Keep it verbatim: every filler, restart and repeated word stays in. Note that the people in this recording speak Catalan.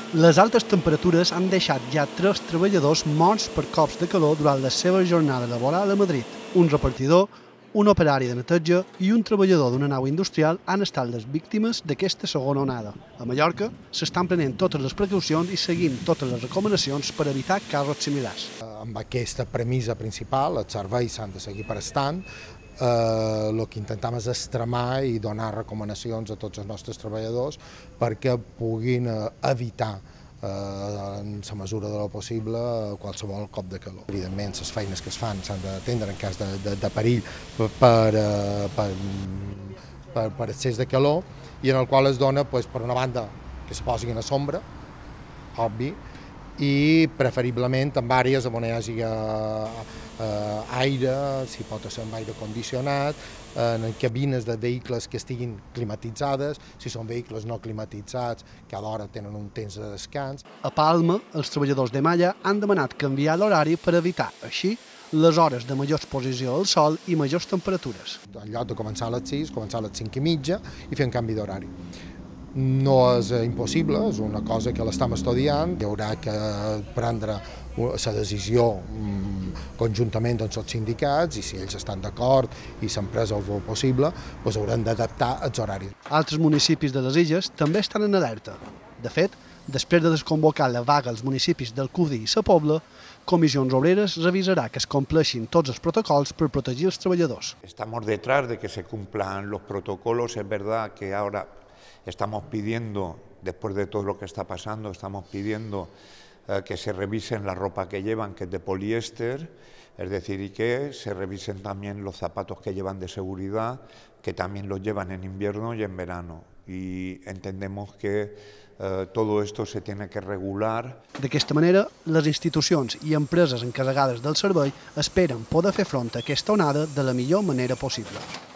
Les altes temperatures han deixat ja tres treballadors morts per cops de calor durant la seva jornada laboral a Madrid. Un repartidor, un operari de neteja i un treballador d'una nau industrial han estat les víctimes d'aquesta segona onada. A Mallorca s'estan prenent totes les precaucions i seguint totes les recomanacions per evitar casos similars. Amb aquesta premissa principal, els serveis s'han de seguir prestant. Eh, el que intentem és extremar i donar recomanacions a tots els nostres treballadors perquè puguin evitar eh, en la mesura de lo possible qualsevol cop de calor. Evidentment, les feines que es fan s'han d'atendre en cas de, de, de perill per, per, per, per excés de calor i en el qual es dona, pues, per una banda, que se posin a sombra, obvi, i preferiblement en àrees on hi hagi eh, aire, si pot ser amb aire condicionat, en cabines de vehicles que estiguin climatitzades, si són vehicles no climatitzats, cada hora tenen un temps de descans. A Palma, els treballadors de Malla han demanat canviar l'horari per evitar, així, les hores de major exposició al sol i majors temperatures. En lloc de començar a les sis, començar a les cinc i mitja i fer un canvi d'horari. No és impossible, és una cosa que l'estem estudiant, hi haurà que prendre la decisió conjuntament amb els sindicats i si ells estan d'acord i s'empresa el possible, doncs hauran d'adaptar els horaris. Altres municipis de les illes també estan en alerta. De fet, després de desconvocar la vaga als municipis del Cudi i la Pobla, Comissions Obreres revisarà que es compleixin tots els protocols per protegir els treballadors. Estamos detrás de que se cumplan los protocolos, es verdad que ahora estamos pidiendo, después de todo lo que está pasando, estamos pidiendo eh, que se revisen la ropa que llevan, que es de poliéster, es decir, y que se revisen también los zapatos que llevan de seguridad, que también los llevan en invierno y en verano. Y entendemos que eh, todo esto se tiene que regular. D'aquesta manera, les institucions i empreses encarregades del servei esperen poder fer front a aquesta onada de la millor manera possible.